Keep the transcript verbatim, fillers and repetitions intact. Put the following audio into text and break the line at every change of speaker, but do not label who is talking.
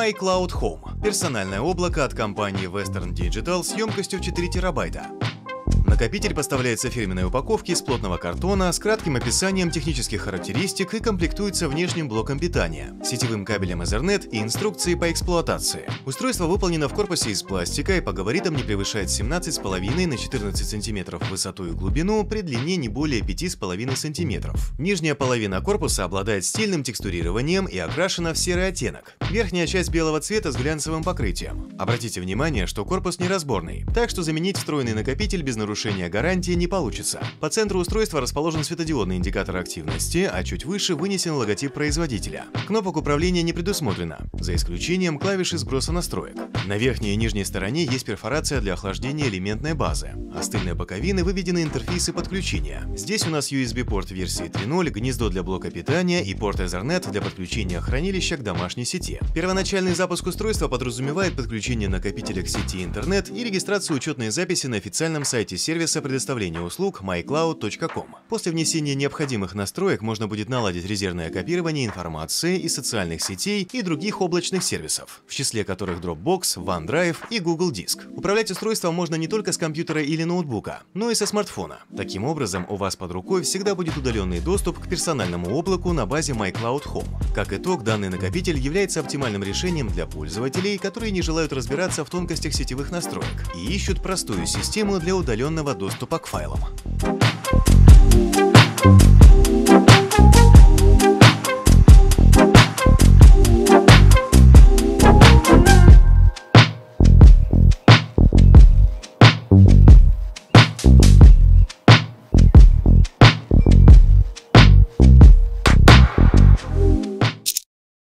MyCloud Home – персональное облако от компании Western Digital с емкостью четыре терабайта. Накопитель поставляется в фирменной упаковке из плотного картона с кратким описанием технических характеристик и комплектуется внешним блоком питания, сетевым кабелем Ethernet и инструкцией по эксплуатации. Устройство выполнено в корпусе из пластика и по габаритам не превышает семнадцать целых пять десятых на четырнадцать сантиметров в высоту и глубину при длине не более пяти целых пять десятых сантиметров. Нижняя половина корпуса обладает стильным текстурированием и окрашена в серый оттенок. Верхняя часть белого цвета с глянцевым покрытием. Обратите внимание, что корпус неразборный, так что заменить встроенный накопитель без нарушения гарантии не получится. По центру устройства расположен светодиодный индикатор активности, а чуть выше вынесен логотип производителя. Кнопок управления не предусмотрено, за исключением клавиши сброса настроек. На верхней и нижней стороне есть перфорация для охлаждения элементной базы. А с тыльной боковины выведены интерфейсы подключения. Здесь у нас ю эс би-порт версии три ноль, гнездо для блока питания и порт Ethernet для подключения хранилища к домашней сети. Первоначальный запуск устройства подразумевает подключение накопителя к сети интернет и регистрацию учетной записи на официальном сайте сервиса предоставления услуг май клауд точка ком. После внесения необходимых настроек можно будет наладить резервное копирование информации из социальных сетей и других облачных сервисов, в числе которых Dropbox, OneDrive и Google Диск. Управлять устройством можно не только с компьютера или ноутбука, но и со смартфона. Таким образом, у вас под рукой всегда будет удаленный доступ к персональному облаку на базе MyCloud Home. Как итог, данный накопитель является оптимальным решением для пользователей, которые не желают разбираться в тонкостях сетевых настроек и ищут простую систему для удаленного доступа к файлам.